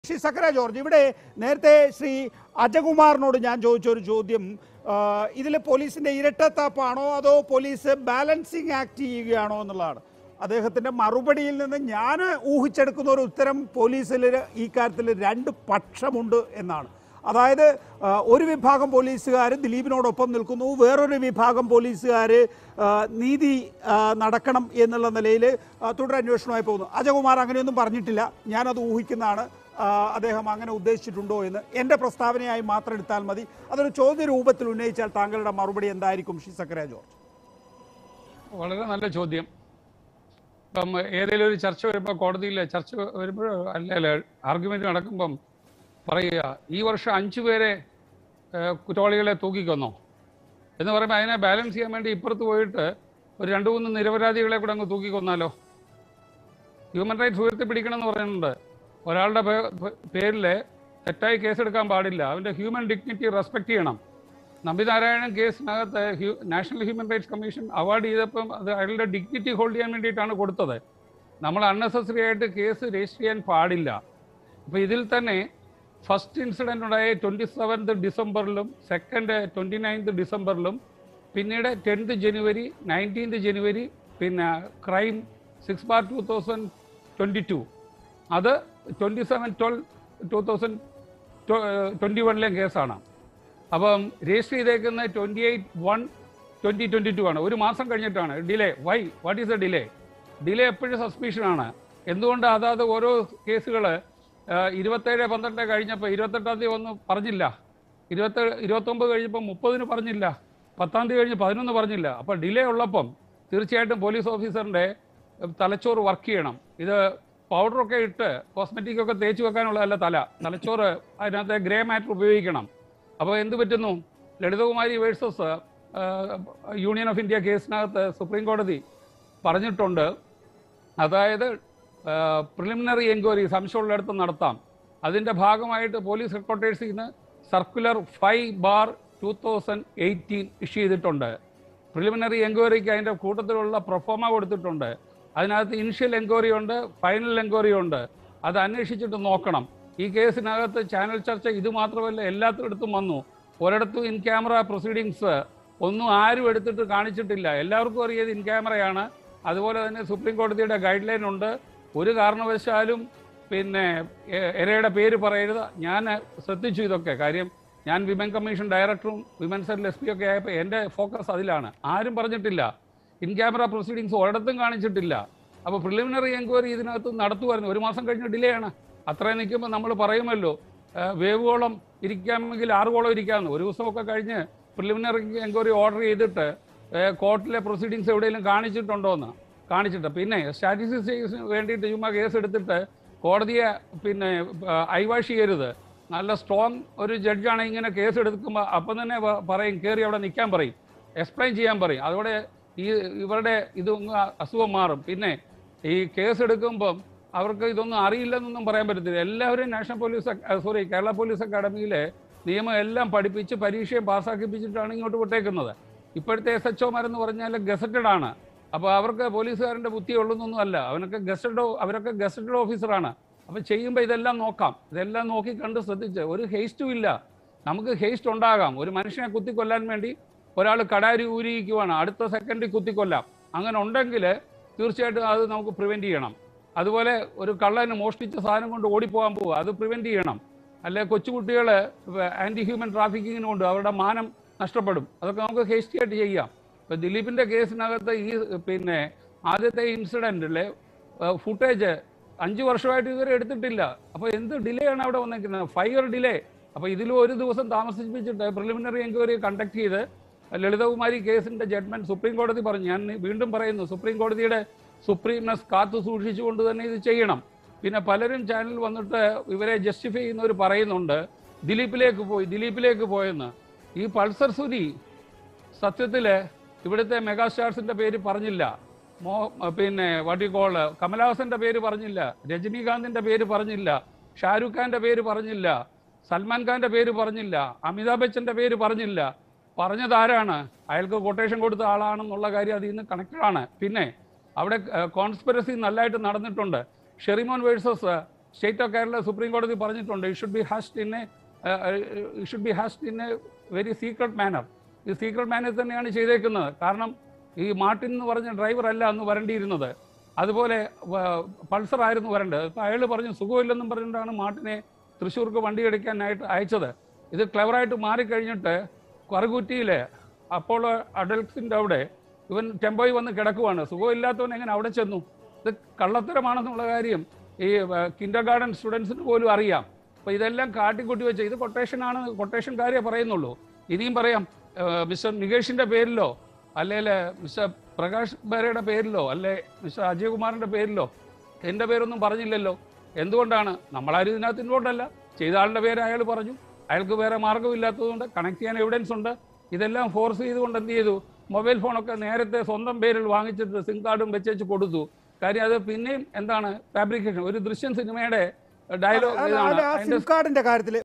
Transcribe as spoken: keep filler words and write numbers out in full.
Shri സക്കര George, ഇവിടെ നേരത്തെ ശ്രീ അജകുമാറിനോട് ഞാൻ ചോദിച്ചൊരു ചോദ്യം, ഇതിൽ പോലീസിൻ്റെ ഇരട്ടത്താപ്പാണോ അതോ പോലീസ് ബാലൻസിങ് ആക്ട് ചെയ്യുകയാണോ എന്നുള്ളതാണ്. അദ്ദേഹത്തിൻ്റെ മറുപടിയിൽ നിന്ന് ഞാൻ ഊഹിച്ചെടുക്കുന്ന ഒരു ഉത്തരം പോലീസിൽ ഈ കാര്യത്തിൽ രണ്ട് പക്ഷമുണ്ട് എന്നാണ്. അതായത് ഒരു വിഭാഗം പോലീസുകാർ ദിലീപിനോടൊപ്പം നിൽക്കുന്നു, വേറൊരു വിഭാഗം പോലീസുകാർ നീതി നടക്കണം എന്നുള്ള നിലയിൽ തുടരന്വേഷണമായി പോകുന്നു. അജകുമാർ അങ്ങനെയൊന്നും പറഞ്ഞിട്ടില്ല, ഞാനത് ഊഹിക്കുന്നതാണ്. അദ്ദേഹം അങ്ങനെ ഉദ്ദേശിച്ചിട്ടുണ്ടോ എന്ന് എൻ്റെ പ്രസ്താവനയായി മാത്രം എടുത്താൽ മതി. അതൊരു ചോദ്യ രൂപത്തിൽ ഉന്നയിച്ചാൽ താങ്കളുടെ മറുപടി എന്തായിരിക്കും ശ്രീ സക്കര ജോർജ്? വളരെ നല്ല ചോദ്യം. ഇപ്പം ഏതെങ്കിലും ഒരു ചർച്ച വരുമ്പോൾ, കോടതിയിൽ ചർച്ച വരുമ്പോൾ അല്ല ആർഗ്യുമെന്റ് നടക്കുമ്പം പറയുക ഈ വർഷം അഞ്ചു പേരെ കുറ്റവാളികളെ തൂക്കിക്കൊന്നോ എന്ന് പറയുമ്പോൾ അതിനെ ബാലൻസ് ചെയ്യാൻ വേണ്ടി ഇപ്പുറത്ത് പോയിട്ട് ഒരു രണ്ട് മൂന്ന് നിരപരാധികളെ കൂടെ അങ്ങ് തൂക്കിക്കൊന്നാലോ? ഹ്യൂമൻ റൈറ്റ്സ് ഉയർത്തിപ്പിടിക്കണം എന്ന് പറയുന്നുണ്ട്. ഒരാളുടെ പേരിൽ തെറ്റായി കേസെടുക്കാൻ പാടില്ല, അവൻ്റെ ഹ്യൂമൻ ഡിഗ്നിറ്റി റെസ്പെക്ട് ചെയ്യണം. നമ്പിനാരായണൻ കേസിനകത്ത് national human rights commission award ചെയ്തപ്പം അത് അയാളുടെ ഡിഗ്നിറ്റി ഹോൾഡ് ചെയ്യാൻ വേണ്ടിയിട്ടാണ് കൊടുത്തത്. നമ്മൾ അൺനെസസറി ആയിട്ട് കേസ് രജിസ്റ്റർ ചെയ്യാൻ പാടില്ല. അപ്പോൾ ഇതിൽ തന്നെ ഫസ്റ്റ് ഇൻസിഡൻ്റ് ഉണ്ടായ ട്വൻറ്റി സെവൻത്ത് ഡിസംബറിലും സെക്കൻഡ് ട്വൻറ്റി നയൻത്ത് ഡിസംബറിലും പിന്നീട് ടെൻത്ത് ജനുവരി നയൻറ്റീൻത്ത് ജനുവരി പിന്നെ crime six bar two thousand twenty two അത് twenty seven twelve two thousand twenty വണ്ണിലെയും കേസാണ്. അപ്പം രജിസ്റ്റർ ചെയ്തേക്കുന്നത് twenty eight one twenty twenty two ആണ്. ഒരു മാസം കഴിഞ്ഞിട്ടാണ് delay. Why what is a delay? Delay എപ്പോഴും സസ്പീഷനാണ്. എന്തുകൊണ്ട് അതാത് ഓരോ കേസുകൾ ഇരുപത്തേഴ് പന്ത്രണ്ട് കഴിഞ്ഞപ്പോൾ ഇരുപത്തെട്ടാം തീയതി ഒന്നും പറഞ്ഞില്ല, ഇരുപത്തേഴ് ഇരുപത്തൊമ്പത് കഴിഞ്ഞപ്പോൾ മുപ്പതിന് പറഞ്ഞില്ല, പത്താം തീയതി കഴിഞ്ഞ് പതിനൊന്ന് പറഞ്ഞില്ല. അപ്പോൾ ഡിലേ ഉള്ളപ്പം തീർച്ചയായിട്ടും പോലീസ് ഓഫീസറിൻ്റെ തലച്ചോറ് വർക്ക് ചെയ്യണം. ഇത് പൗഡറൊക്കെ ഇട്ട് കോസ്മെറ്റിക്കൊക്കെ തേച്ച് വെക്കാനുള്ളതല്ല തല, തലച്ചോറ് അതിനകത്ത് ഗ്രേ മാറ്റർ ഉപയോഗിക്കണം. അപ്പോൾ എന്ത് പറ്റുന്നു? Lalitha Kumari versus union of India കേസിനകത്ത് സുപ്രീം കോടതി പറഞ്ഞിട്ടുണ്ട്, അതായത് പ്രിലിമിനറി എൻക്വയറി സംശയമുള്ളിടത്ത് നടത്താം. അതിൻ്റെ ഭാഗമായിട്ട് പോലീസ് ഹെഡ്ക്വാർട്ടേഴ്സിൽ നിന്ന് circular five bar two thousand eighteen issue ചെയ്തിട്ടുണ്ട്. പ്രിലിമിനറി എൻക്വയറിക്ക് അതിൻ്റെ കൂട്ടത്തിലുള്ള പ്രൊഫോമ കൊടുത്തിട്ടുണ്ട്. അതിനകത്ത് ഇനിഷ്യൽ എൻക്വയറി ഉണ്ട്, ഫൈനൽ എൻക്വയറി ഉണ്ട്. അത് അന്വേഷിച്ചിട്ട് നോക്കണം. ഈ കേസിനകത്ത് ചാനൽ ചർച്ച ഇത് മാത്രമല്ല എല്ലാത്തിടത്തും വന്നു. ഒരിടത്തും ഇൻ ക്യാമറ പ്രൊസീഡിങ്സ് ഒന്നും ആരും എടുത്തിട്ട് കാണിച്ചിട്ടില്ല. എല്ലാവർക്കും അറിയത് ഇൻ ക്യാമറയാണ്. അതുപോലെ തന്നെ സുപ്രീം കോടതിയുടെ ഗൈഡ് ലൈൻ ഉണ്ട്, ഒരു കാരണവശാലും പിന്നെ ഇരയുടെ പേര് പറയരുത്. ഞാൻ ശ്രദ്ധിച്ചു ഇതൊക്കെ. കാര്യം ഞാൻ വിമൻ കമ്മീഷൻ ഡയറക്ടറും വിമൻ സെൽ എസ് പി ഒക്കെ ആയപ്പോൾ എൻ്റെ ഫോക്കസ് അതിലാണ്. ആരും പറഞ്ഞിട്ടില്ല, ഇൻ ക്യാമറ പ്രൊസീഡിങ്സ് ഒരിടത്തും കാണിച്ചിട്ടില്ല. അപ്പോൾ പ്രിലിമിനറി എൻക്വയറി ഇതിനകത്ത് നടത്തുമായിരുന്നു. ഒരു മാസം കഴിഞ്ഞ് ഡിലേ ആണ്. അത്രയും നിൽക്കുമ്പോൾ നമ്മൾ പറയുമല്ലോ വേവുകോളം ഇരിക്കാമെങ്കിൽ ആറുകോളം ഇരിക്കാമെന്ന്. ഒരു ദിവസമൊക്കെ കഴിഞ്ഞ് പ്രിലിമിനറി എൻക്വയറി ഓർഡർ ചെയ്തിട്ട് കോർട്ടിലെ പ്രൊസീഡിങ്സ് എവിടെയെങ്കിലും കാണിച്ചിട്ടുണ്ടോ എന്ന് കാണിച്ചിട്ട് പിന്നെ സ്റ്റാറ്റിസ്റ്റിക്സിന് വേണ്ടിയിട്ട് ചുമ്മാ കേസ് എടുത്തിട്ട് കോടതിയെ പിന്നെ ഐവാഷ് ചെയ്യരുത്. നല്ല സ്ട്രോങ് ഒരു ജഡ്ജാണ് ഇങ്ങനെ കേസ് എടുക്കുമ്പോൾ അപ്പം തന്നെ പറയും, കയറി അവിടെ നിൽക്കാൻ പറയും, എക്സ്പ്ലെയിൻ ചെയ്യാൻ പറയും. അതോടെ ഈ ഇവരുടെ ഇതൊന്നും അസുഖം മാറും. പിന്നെ ഈ കേസ് എടുക്കുമ്പം അവർക്ക് ഇതൊന്നും അറിയില്ലെന്നൊന്നും പറയാൻ പറ്റത്തില്ല. എല്ലാവരും national police sorry Kerala police അക്കാഡമിയിലെ നിയമം എല്ലാം പഠിപ്പിച്ച് പരീക്ഷയും പാസ്സാക്കിപ്പിച്ചിട്ടാണ് ഇങ്ങോട്ട് വിട്ടേക്കുന്നത്. ഇപ്പോഴത്തെ എസ് എച്ച് ഒമാരെന്ന് പറഞ്ഞാൽ ഗസറ്റഡ് ആണ്. അപ്പോൾ അവർക്ക് പോലീസുകാരൻ്റെ ബുദ്ധി ഉള്ളതൊന്നും അല്ല. അവനൊക്കെ ഗസറ്റഡ് അവരൊക്കെ ഗസറ്റഡ് ഓഫീസറാണ്. അപ്പോൾ ചെയ്യുമ്പോൾ ഇതെല്ലാം നോക്കാം. ഇതെല്ലാം നോക്കി കണ്ട് ശ്രദ്ധിച്ച് ഒരു ഹേസ്റ്റും ഇല്ല. നമുക്ക് ഹേസ്റ്റ് ഉണ്ടാകാം. ഒരു മനുഷ്യനെ കുത്തിക്കൊല്ലാൻ വേണ്ടി ഒരാൾ കടാരി ഊരിക്കുവാണ്, അടുത്ത സെക്കൻഡിൽ കുത്തിക്കൊല്ലാം. അങ്ങനെ ഉണ്ടെങ്കിൽ തീർച്ചയായിട്ടും അത് നമുക്ക് പ്രിവെൻറ്റ് ചെയ്യണം. അതുപോലെ ഒരു കള്ളന് മോഷ്ടിച്ച സാധനം കൊണ്ട് ഓടിപ്പോകാൻ പോവുക, അത് പ്രിവെൻറ്റ് ചെയ്യണം. അല്ലെ കൊച്ചുകുട്ടികൾ ആൻറ്റി ഹ്യൂമൻ ട്രാഫിക്കിങ്ങിന് കൊണ്ട് അവരുടെ മാനം നഷ്ടപ്പെടും. അതൊക്കെ നമുക്ക് ഹേസ്റ്റിയായിട്ട് ചെയ്യാം. ഇപ്പോൾ ദിലീപിൻ്റെ കേസിനകത്ത് ഈ പിന്നെ ആദ്യത്തെ ഇൻസിഡൻറ്റിലെ ഫുട്ടേജ് അഞ്ച് വർഷമായിട്ട് ഇതുവരെ എടുത്തിട്ടില്ല. അപ്പോൾ എന്ത് ഡിലേ ആണ് അവിടെ വന്നിരിക്കുന്നത്? Five year delay. അപ്പോൾ ഇതിലും ഒരു ദിവസം താമസിപ്പിച്ചിട്ട് പ്രിലിമിനറി എൻക്വയറി കണ്ടക്ട് ചെയ്ത് ലളിതകുമാരി കേസിൻ്റെ ജഡ്ജ്മെൻറ്റ് സുപ്രീം കോടതി പറഞ്ഞു. ഞാൻ വീണ്ടും പറയുന്നു, സുപ്രീം കോടതിയുടെ സുപ്രീംനെസ് കാത്തു സൂക്ഷിച്ചുകൊണ്ട് തന്നെ ഇത് ചെയ്യണം. പിന്നെ പലരും ചാനൽ വന്നിട്ട് ഇവരെ ജസ്റ്റിഫൈ ചെയ്യുന്നവർ പറയുന്നുണ്ട് ദിലീപിലേക്ക് പോയി ദിലീപിലേക്ക് പോയെന്ന്. ഈ പൾസർ സുനി സത്യത്തിൽ ഇവിടുത്തെ മെഗാസ്റ്റാർസിൻ്റെ പേര് പറഞ്ഞില്ല. മോ പിന്നെ വാട്ട് യു കോൾ കമലഹാസൻ്റെ പേര് പറഞ്ഞില്ല, രജനീകാന്തിൻ്റെ പേര് പറഞ്ഞില്ല, ഷാരൂഖ് ഖാൻ്റെ പേര് പറഞ്ഞില്ല, സൽമാൻ ഖാൻ്റെ പേര് പറഞ്ഞില്ല, അമിതാഭ് ബച്ചൻ്റെ പേര് പറഞ്ഞില്ല. പറഞ്ഞത് ആരാണ്? അയാൾക്ക് കൊട്ടേഷൻ കൊടുത്ത ആളാണെന്നുള്ള കാര്യം അതിൽ നിന്ന് കണക്റ്റഡാണ്. പിന്നെ അവിടെ കോൺസ്പിറസി നല്ലതായിട്ട് നടന്നിട്ടുണ്ട്. Sherimon versus state of Kerala supreme കോടതി പറഞ്ഞിട്ടുണ്ട് it should be hushed in a it should be hushed in a very secret manner. ഈ സീക്രട്ട് മാനർ തന്നെയാണ് ചെയ്തേക്കുന്നത്. കാരണം ഈ മാർട്ടിൻ എന്ന് പറഞ്ഞ ഡ്രൈവർ അല്ല അന്ന് വരേണ്ടിയിരുന്നത്, അതുപോലെ പൾസർ ആയിരുന്നു വരേണ്ടത്. അപ്പോൾ അയാൾ പറഞ്ഞു സുഖമില്ലെന്നും പറഞ്ഞുകൊണ്ടാണ് മാർട്ടിനെ തൃശ്ശൂർക്ക് വണ്ടി എടുക്കാനായിട്ട് അയച്ചത്. ഇത് ക്ലെവറായിട്ട് മാറിക്കഴിഞ്ഞിട്ട് കറുകുറ്റിയിലെ അപ്പോളോ അഡൽട്സിൻ്റെ അവിടെ ഇവൻ ടെമ്പോയിൽ വന്ന് കിടക്കുവാണ്. സുഖമില്ലാത്തവൻ എങ്ങനെ അവിടെ ചെന്നു? ഇത് കള്ളത്തരമാണെന്നുള്ള കാര്യം ഈ കിൻഡർ ഗാർഡൻ സ്റ്റുഡൻസിന് പോലും അറിയാം. അപ്പോൾ ഇതെല്ലാം കാട്ടിക്കൂട്ടി വെച്ച് ഇത് കൊട്ടേഷനാണ്, കൊട്ടേഷൻ കാര്യം പറയുന്നുള്ളൂ. ഇനിയും പറയാം, മിസ്റ്റർ നികേഷിൻ്റെ പേരിലോ അല്ലെങ്കിൽ മിസ്റ്റർ പ്രകാശ് ബേരയുടെ പേരിലോ അല്ലെ മിസ്റ്റർ അജയകുമാറിൻ്റെ പേരിലോ എൻ്റെ പേരൊന്നും പറഞ്ഞില്ലല്ലോ. എന്തുകൊണ്ടാണ്? നമ്മളാരും ഇതിനകത്ത് ഇൻവോൾവല്ല. ചെയ്ത ആളുടെ പേര് അയാൾ പറഞ്ഞു, അയാൾക്ക് വേറെ മാർഗ്ഗമില്ലാത്തതുകൊണ്ട് കണക്ട് ചെയ്യാൻ എവിഡൻസ് ഉണ്ട്. ഇതെല്ലാം ഫോഴ്സ് ചെയ്തുകൊണ്ട് എന്ത് ചെയ്തു? മൊബൈൽ ഫോണൊക്കെ നേരത്തെ സ്വന്തം പേരിൽ വാങ്ങിച്ചിട്ട് സിം കാർഡും വെച്ചു കൊടുത്തു. കാര്യം അത് പിന്നെയും എന്താണ് ഫാബ്രിക്കേഷൻ. ഒരു ദൃശ്യം സിനിമയുടെ ഡയലോഗ് സിം കാർഡിന്റെ കാര്യത്തിൽ